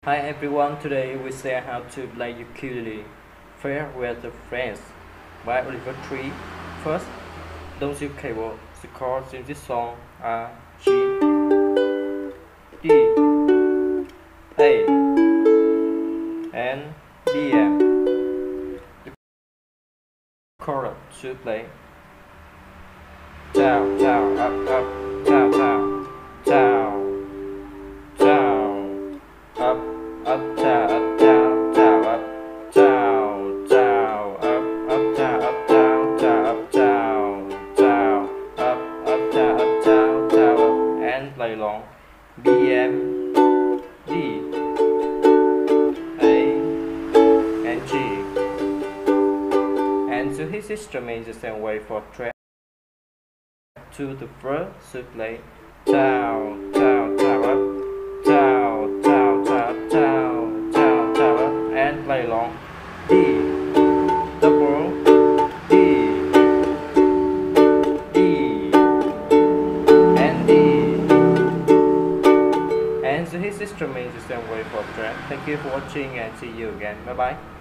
Hi everyone, today we share how to play ukulele Fairweather Friends by Oliver Tree. First, don't use cable. The chords in this song are G, D, A, and BM. The chord should play down, down, up, up, down, down, down, down, up, up, down, up, down, down, up, down, down, up, down, up, down, down, up, down, down, up, down, up, down, down, up, and play long. B, M, D, A, and G. And to his instrument the same way for track 2, the first should play down, down, down, up, down, down, down, down, down, down, up, and play long. D, double, D, D, and D. And so his instrument is the same way for track. Thank you for watching and see you again. Bye bye.